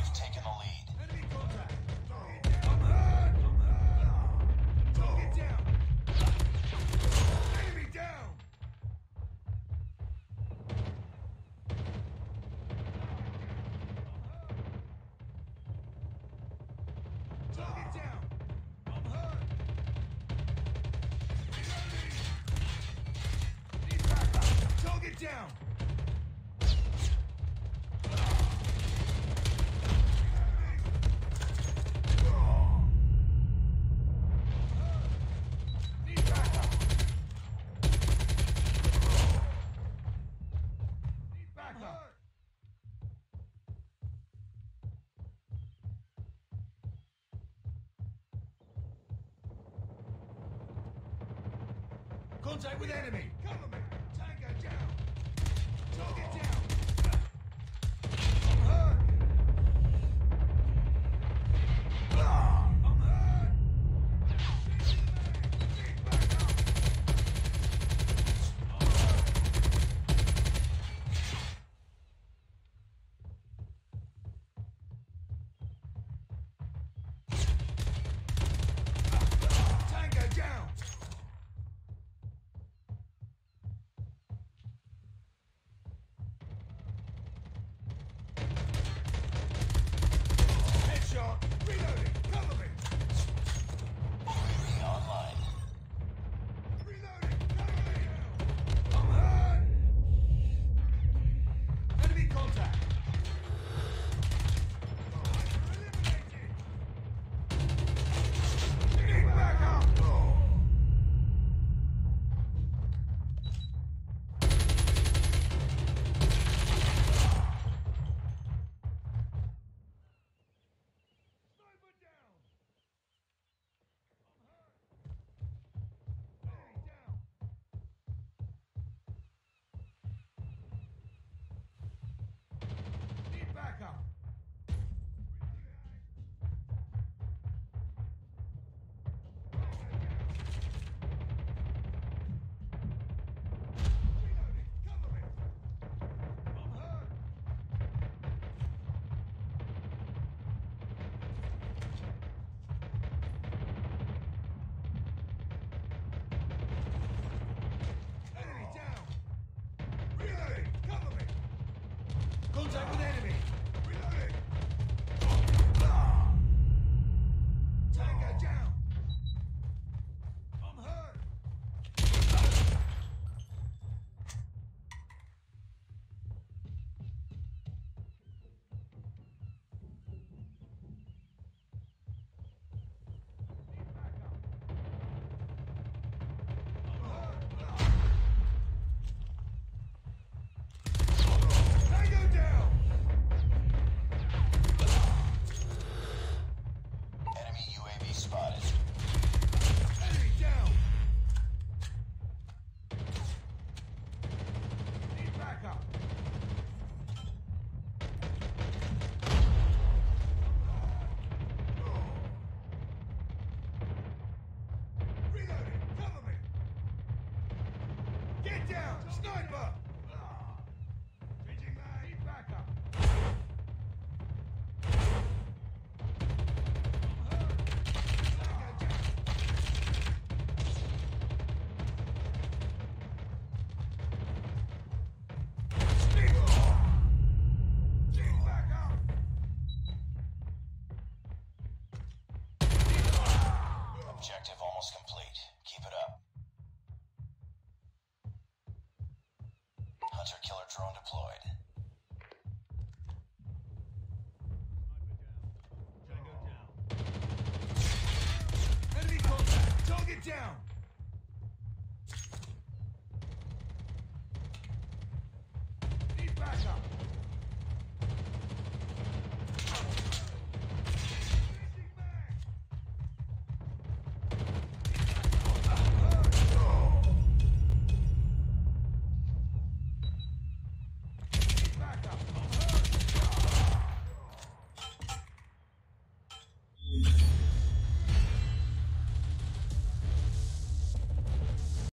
You've taken the lead. Enemy contact! I'm hurt! Target down! Enemy down! Target down! I'm hurt! Need backup! Target down! Need backup! Need backup! Contact with enemy! Cover me! Tango down! Target down! I'm hurt! I'm hurt! Need backup! I'm hurt! Tango down! Headshot! Reloading! Cover me! UAV online. Reloading! Cover me! I'm hurt! Enemy contact! Eliminated! Need backup! Sniper down! I'm hurt! Enemy down! Need backup! Reloading! Cover me! I'm hurt! Enemy down! Reloading! Cover me! Contact with enemy! Reloading! Tango down! I'm hurt! Need backup! I'm hurt! Tango down! Enemy UAV spotted. Enemy down! Need backup! Reloading! Cover me! Get down! Sniper! Changing mag! Need backup! I'm hurt! Tango down! Need backup! Objective almost complete. Keep it up. Hunter killer drone deployed. Enemy contact! Target down! Need backup!